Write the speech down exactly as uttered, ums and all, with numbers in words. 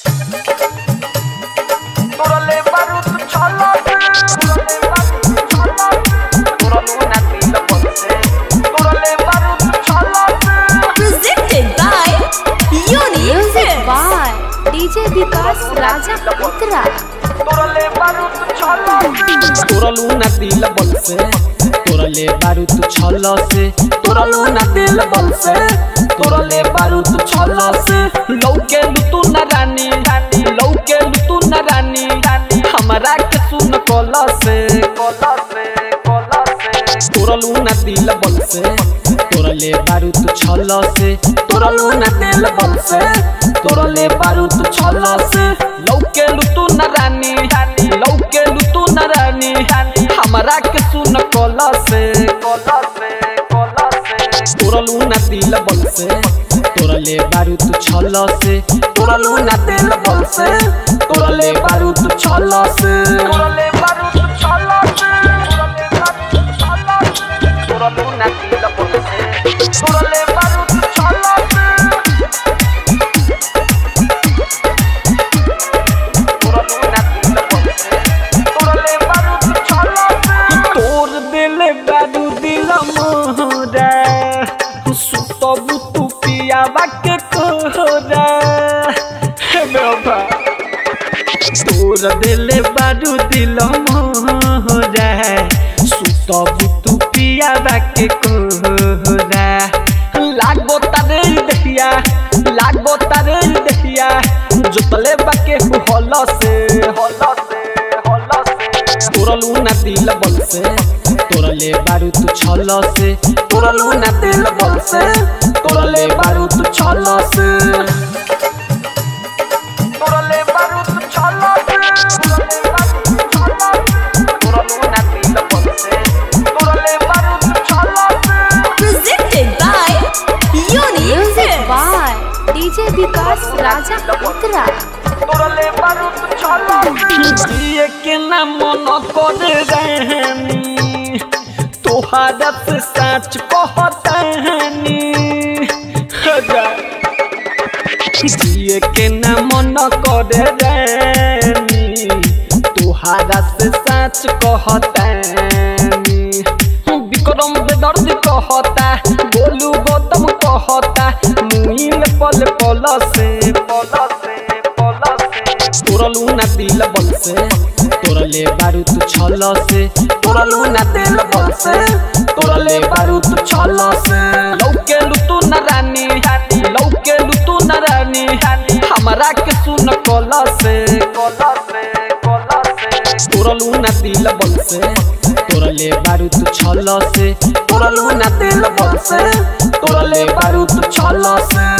तोरले बारूद छला तोरले बारूद छला तोरलू ना दिल बलसे तोरले बारूद छला Presented by Unique Music by D J Vikas Raja Putra. तोरले बारूद छला तोरलू ना दिल बलसे तोरले बारूद छला से तोरलू ना दिल बलसे तोरले बारूद छला से लौके लुतु ना रानी लौके लुतु ना रानी हमरा के सुन कोला से कोला से कोला से तोरलू ना दिल बलसे तोरले बारूद छला से तोरलू ना दिल बलसे तोरले बारूद छला से लौके लुतु ना रानी लौके लुतु ना रानी हमरा के सुन कोला से कोला से कोला से तोरलू ना दिल बलसे तोरले बारूद छला से तोरलू ना दिल बलसे तोरले बारूद छला से तोरले बारूद छला से तोरलू ना दिल बलसे तोरले बारूद छला से तोरलू ना दिल बलसे तोरले बारूद छला से तोर दिल बारूद दिल मोहरा सुतबू तू पिया बाके कोहरा हे बाबा तोर दिल बारूद दिल मोहरा सुतबू तू पिया बाके कोहरा लागो तारे दहिया लागो तारे दहिया जोतले बाके होला से होला से होला से तोरलू ना दिल बलसे तोरले बारूद छला से तोरलू ना दिल बलसे तोरले बारूद छला से तोरले बारूद छला से तोरलू ना दिल बलसे तोरले बारूद छला से Presented by Unique Music by D J Vikas Raja Putra. तोरले बारूद छला दिए के ना मन कर रहनी तोहारा से सच कहतानी दिए के ना मन कर रहनी तोहारा से सच कहतानी विक्रम बेदर्द कहता बोलू गौतम कहता मुइल पल पल से पल से तोरलू ना दिल बलसे तोरले बारूद छला से तोरलू ना दिल बलसे तोरले बारूद छला से लौके लुतु ना रानी लौके लुतु ना रानी हमरा के सुन कोला से कोला से कोला से तोरलू ना दिल बलसे तोरले बारूद छला से तोरलू ना दिल बलसे तोरले बारूद छला से।